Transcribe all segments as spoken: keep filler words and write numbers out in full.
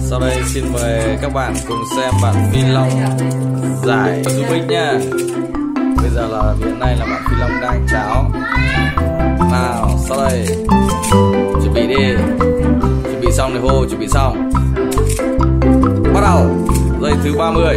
Sau đây xin mời các bạn cùng xem bạn Phi Long giải Rubik nha. Bây giờ là hiện nay là bạn Phi Long đang cháo. Nào, sau đây chuẩn bị đi. Chuẩn bị xong thì hô, chuẩn bị xong. Bắt đầu. Giây thứ ba mươi.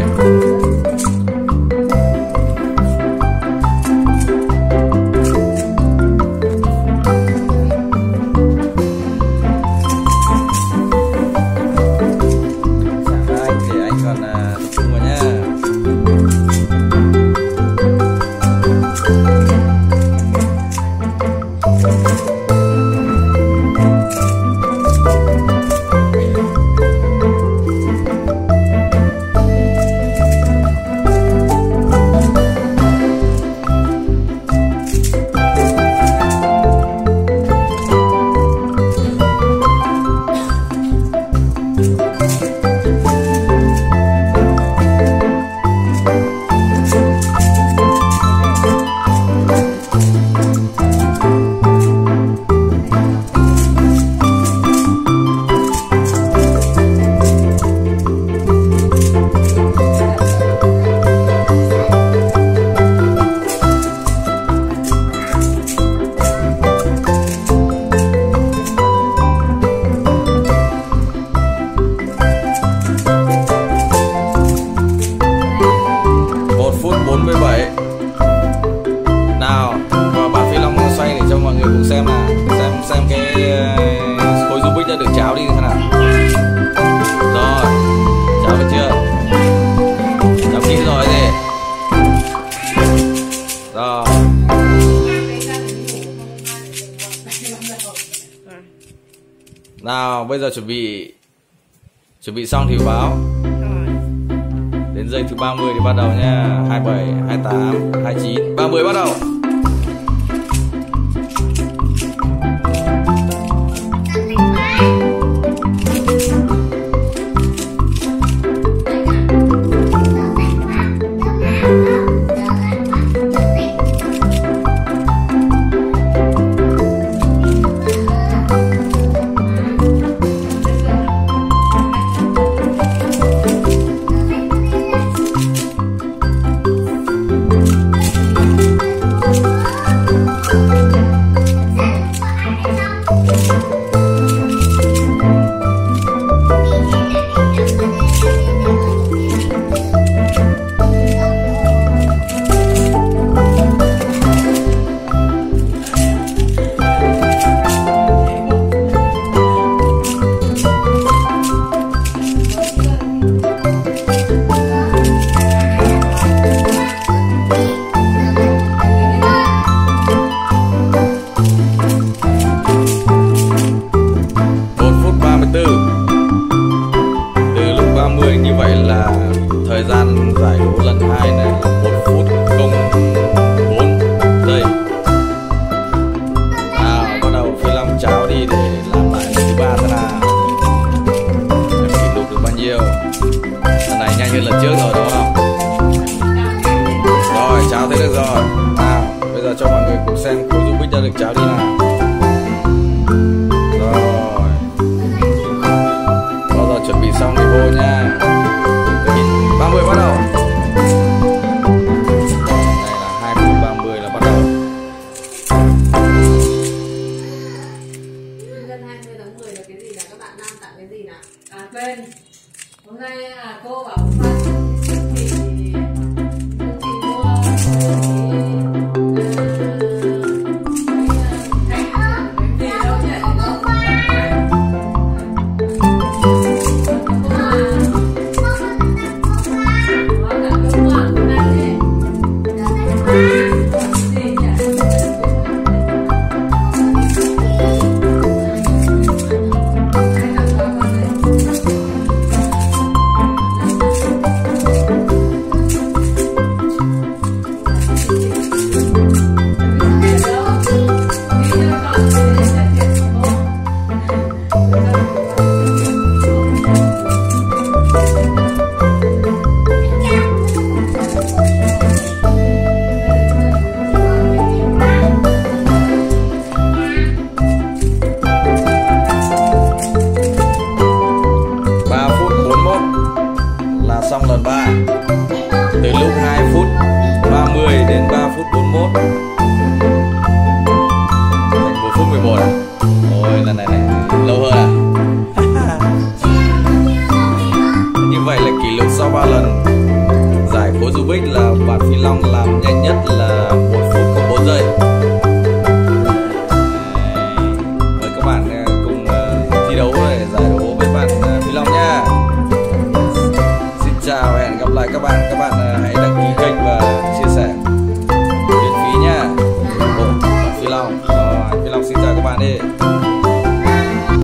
bốn mươi bảy. Nào, và bạn Phi Long xoay để cho mọi người cùng xem nào. Xem xem cái khối Rubik đã được cháo đi như thế nào. Rồi, cháo được chưa? Cháo kỹ rồi gì? Rồi. Nào, bây giờ chuẩn bị Chuẩn bị xong thì báo. Đến giây thứ ba mươi thì bắt đầu nha. Hai mươi bảy, hai mươi tám, hai mươi chín, ba mươi bắt đầu. Như vậy là thời gian giải đố lần hai này là một phút không bốn giây. Nào, bắt đầu Phi Long cháo đi để làm lại lần thứ ba thế nào. Em kỷ lục được bao nhiêu? Lần này nhanh hơn lần trước rồi đúng không? Rồi, cháo thế được rồi. Nào, bây giờ cho mọi người cùng xem khối Rubik đã được cháo đi nào. Rồi, bao giờ chuẩn bị xong thì vô nha. ba mươi bắt đầu. Đây là hai phút ba mươi là bắt đầu. Nhân hai mươi tháng mười là cái gì là các bạn nam tặng cái gì nào? À quên. Hôm nay là cô bảo phát thì thì mua xong lần ba. Từ lúc hai phút ba mươi đến ba phút bốn mươi mốt. Thành một phút mười một à? Ôi lần này này lâu hơn à? Như vậy là kỷ lục sau ba lần giải khối Rubik là bạn Phi Long làm nhanh nhất là một phút có bốn giây. Mời các bạn cùng thi đấu để giải đấu với bạn Phi Long nha. Xin chào và hẹn gặp lại các bạn. Các bạn hãy đăng ký kênh và